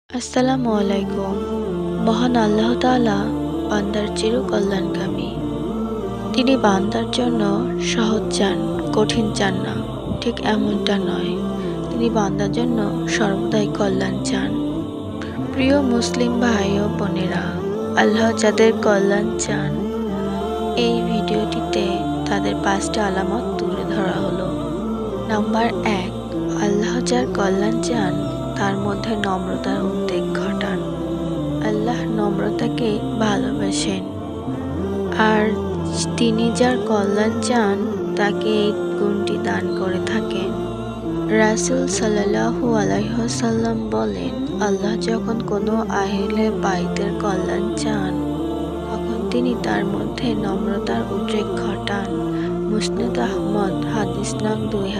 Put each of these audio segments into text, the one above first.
আসসালামু আলাইকুম। মহান আল্লাহ তাআলা বান্দার চিরকল্যাণকামী। তিনি বান্দার জন্য সহজ চান, কঠিন চান না। ঠিক এমনটা নয়। তিনি বান্দার জন্য সর্বদাই কল্যাণ চান। প্রিয় মুসলিম ভাই ও বোনেরা, আল্লাহ যাদের কল্যাণ চান, এই ভিডিওটিতে তাদের 5টা আলামত তুলে ধরা হলো। নাম্বার 1, আল্লাহ যার কল্যাণ চান তার মধ্যে নম্রতার উদ্রেক ঘটান। আল্লাহ নম্রতাকে ভালোবাসেন, আর তিনি যার কল্যাণ চান তাকে এই গুণটি দান করে থাকেন। রাসূল সাল্লাল্লাহু আলাইহি ওয়াসাল্লাম বলেন, আল্লাহ যখন কোনো আহলে বাইতের কল্যাণ চান তখন তিনি তার মধ্যে নম্রতার উদ্রেক ঘটান। মুসনাদ আহমদ, হাদিস নং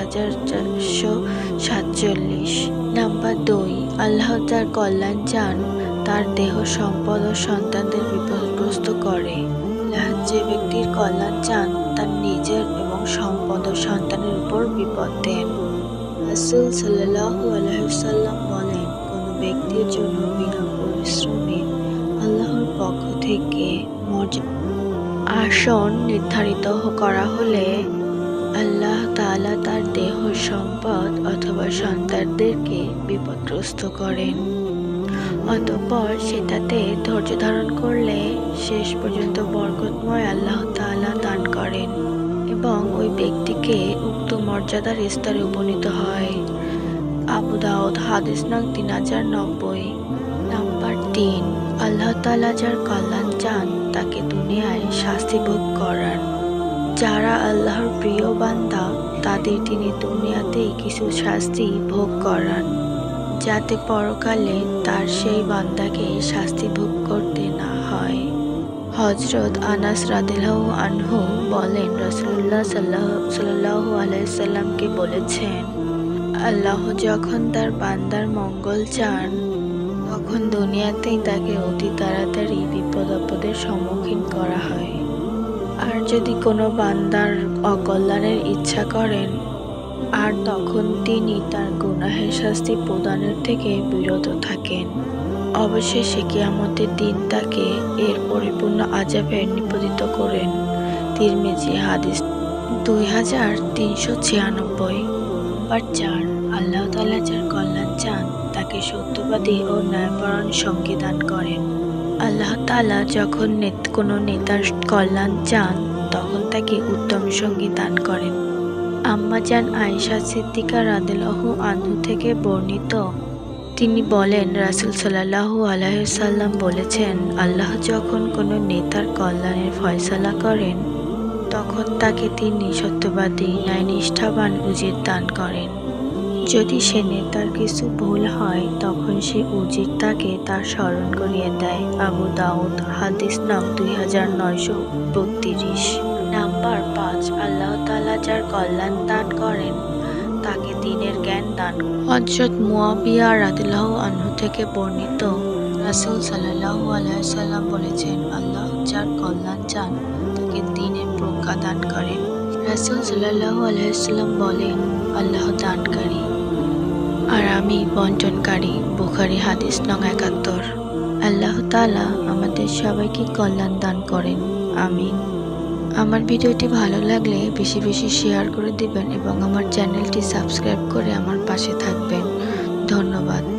2447। নাম্বার 2, আল্লাহ যার কল্যাণ চান তার দেহ, সম্পদ ও সন্তানদের বিপদগ্রস্ত করে। আল্লাহ যে ব্যক্তির কল্যাণ চান তার নিজের এবং সম্পদ ও সন্তানের উপর বিপদ দেন। রাসূল সাল্লাল্লাহু আলাইহি ওয়াসাল্লাম বলেন, কোনো ব্যক্তির জন্য বিনা পরিশ্রমে আল্লাহর পক্ষ থেকে আসন নির্ধারিত করা হলে আল্লাহ তাআলা তার দেহ, সম্পদ অথবা সন্তানদেরকে বিপদগ্রস্ত করেন। অতঃপর সেটাতে ধৈর্য ধারণ করলে শেষ পর্যন্ত বরকতময় আল্লাহ তাআলা দান করেন এবং ওই ব্যক্তিকে উক্ত মর্যাদার স্তরে উপনীত হয়। আবু দাউদ, হাদিস নং 3090। নাম্বার 3, আল্লাহ তাআলা যার কল্যাণ চান তাকে দুনিয়ায় শাস্তি ভোগ করান। যারা আল্লাহর প্রিয় বান্দা তাদের তিনি দুনিয়াতেই কিছু শাস্তি ভোগ করান, যাতে পরকালে তার সেই বান্দাকে শাস্তি ভোগ করতে না হয়। হযরত আনাস রাদিয়াল্লাহু আনহু বলেন, রাসূলুল্লাহ সাল্লাল্লাহু আলাইহি সাল্লামকে বলেছেন, আল্লাহ যখন তার বান্দার মঙ্গল চান তখন দুনিয়াতেই তাকে অতি তাড়াতাড়ি বিপদ আপদের সম্মুখীন করা হয়। আর যদি কোনো বান্দার অকল্যাণের ইচ্ছা করেন আর তখন তিনি তার গুনাহের শাস্তি প্রদানের থেকে বিরত থাকেন, অবশেষে কিয়ামতের দিন তাকে এর পরিপূর্ণ আযাবে নিপতিত করেন। তিরমিজি, হাদিস 2396। নাম্বার 4, আল্লাহ তাআলা যার কল্যাণ চান তাকে সত্যবাদী ও ন্যায়পরায়ণ সঙ্গী দান করেন। আল্লাহ তাআলা যখন কোনো নেতার কল্যাণ চান তখন তাকে উত্তম সঙ্গী দান করেন। আম্মা জান আয়েশা সিদ্দিকা রাদিয়াল্লাহু আনহা থেকে বর্ণিত, তিনি বলেন, রাসূল সাল্লাল্লাহু আলাইহি ওয়াসাল্লাম বলেছেন, আল্লাহ যখন কোনো নেতার কল্যাণের ফয়সালা করেন তখন তাকে তিনি সত্যবাদী, ন্যায়নিষ্ঠাবান উজির দান করেন। যদি সে নেতার কিছু ভুল হয় তখন সে উজির তাকে তার স্মরণ করিয়ে দেয়। আবু দাউদ, হাদিস নং 2932। নাম্বার 5, আল্লাহ তাআলা যার কল্যাণ দান করেন তাকে দ্বীনের জ্ঞান দান করেন। হযরত মুয়াবিয়া রাদিয়াল্লাহু আনহু থেকে বর্ণিত, রাসূল সাল্লাল্লাহু আলাইহি ওয়াসাল্লাম বলেছেন, আল্লাহ যার কল্যাণ চান তাকে দ্বীনের প্রজ্ঞা দান করেন। রাসূল সাল্লাল্লাহু আলাইহি ওয়াসাল্লাম বলেন, আল্লাহ দানকারী আর আমি বন্টনকারী। বুখারী, হাদিস নং 71। আল্লাহ তাআলা আমাদের সবাইকে কল্যাণ দান করেন। আমিন। আমার ভিডিওটি ভালো লাগলে বেশি বেশি শেয়ার করে দিবেন এবং আমার চ্যানেলটি সাবস্ক্রাইব করে আমার পাশে থাকবেন। ধন্যবাদ।